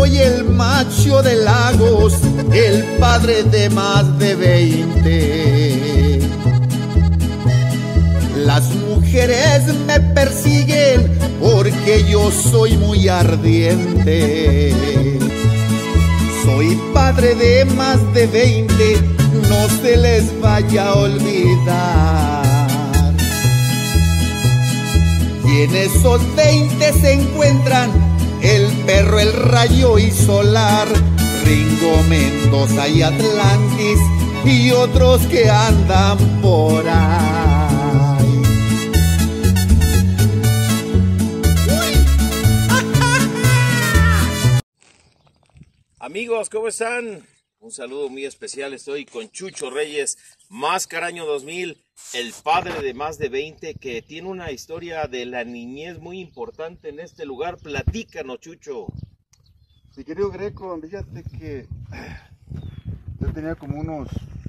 soy el macho de Lagos, el padre de más de 20. Las mujeres me persiguen porque yo soy muy ardiente. Soy padre de más de 20, no se les vaya a olvidar. Y en esos 20 se encuentran el Perro, el Rayo y Solar, Ringo, Mendoza y Atlantis y otros que andan por ahí. Amigos, ¿cómo están? Un saludo muy especial. Estoy con Chucho Reyes, Máscara Año 2000, el padre de más de 20, que tiene una historia de la niñez muy importante en este lugar. Platícanos, Chucho. Mi querido Greco, fíjate que yo tenía como unos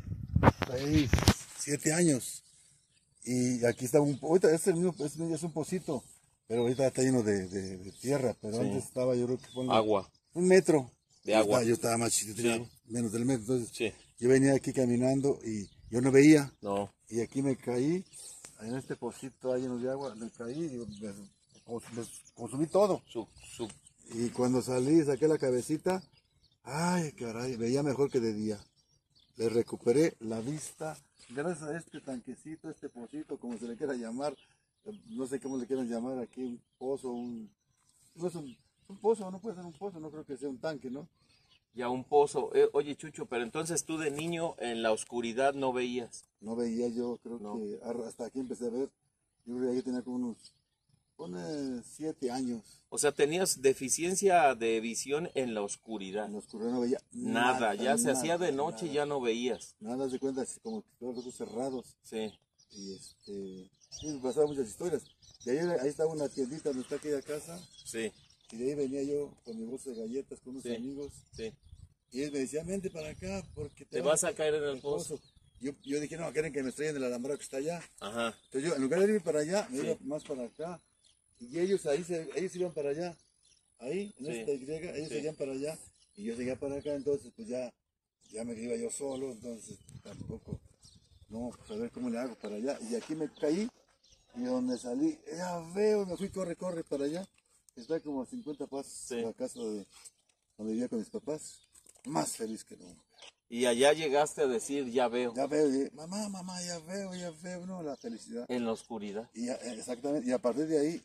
6, 7 años y aquí estaba ahorita es un pocito, pero ahorita está lleno de tierra, pero sí. Antes estaba, yo creo que con agua. Un metro de agua. Yo estaba más chiquito, tenía menos del metro, entonces sí. Yo venía aquí caminando y yo no veía. No. Y aquí me caí, en este pocito lleno de agua, me caí y me consumí todo. Y cuando salí, saqué la cabecita, ay, caray, veía mejor que de día. Le recuperé la vista, gracias a este tanquecito, este pocito, como se le quiera llamar, no sé cómo le quieran llamar aquí, un pozo, no es un pozo, no puede ser un pozo, no creo que sea un tanque, ¿no? Ya un pozo. Oye, Chucho, pero entonces tú de niño en la oscuridad no veías. No veía, yo creo que hasta aquí empecé a ver. Yo creo que aquí tenía como unos 7 años. O sea, tenías deficiencia de visión en la oscuridad. En la oscuridad no veía nada. Ya se hacía de noche y ya no veías. Nada, de cuenta, como que todos los ojos cerrados. Sí. Y sí, me pasaban muchas historias. Y ahí estaba una tiendita donde está aquella casa. Sí. Y de ahí venía yo con mi bolsa de galletas con unos amigos. Sí. Y él me decía, vente para acá porque te vas a caer en el pozo. Yo dije, no, quieren que me estrellen del alambrado que está allá. Ajá. Entonces yo, en lugar de irme para allá, me iba más para acá. Y ellos ellos iban para allá. Ahí, en esta Y, ellos seguían para allá. Y yo seguía para acá, entonces pues ya me iba yo solo, entonces tampoco, no, pues a ver cómo le hago para allá. Y aquí me caí, y donde salí, ya veo, me fui, corre para allá. Está como a 50 pasos a la casa donde vivía con mis papás. Más feliz que nunca. Y allá llegaste a decir, ya veo. Ya veo, y, mamá, ya veo, no, la felicidad. En la oscuridad. Y exactamente, y a partir de ahí,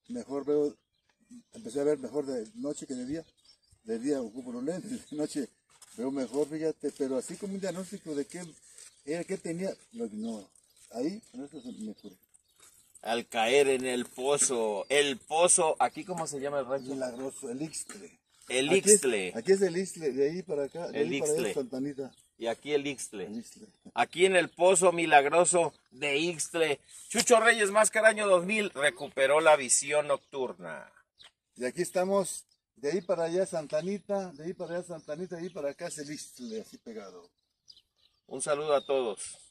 empecé a ver mejor de noche que de día. De día ocupo los lentes, de noche veo mejor, fíjate, pero así como un diagnóstico de qué tenía, no, ahí, con esto me curé. Al caer en el pozo, ¿aquí cómo se llama el rancho? Milagroso, el Ixtle. El Ixtle. Aquí es el Ixtle, de ahí para acá, de ahí para allá Santanita. Y aquí el Ixtle. Aquí en el pozo milagroso de Ixtle, Chucho Reyes, Máscara Año 2000, recuperó la visión nocturna. Y aquí estamos, de ahí para allá Santanita, de ahí para allá Santanita, de ahí para acá es el Ixtle, así pegado. Un saludo a todos.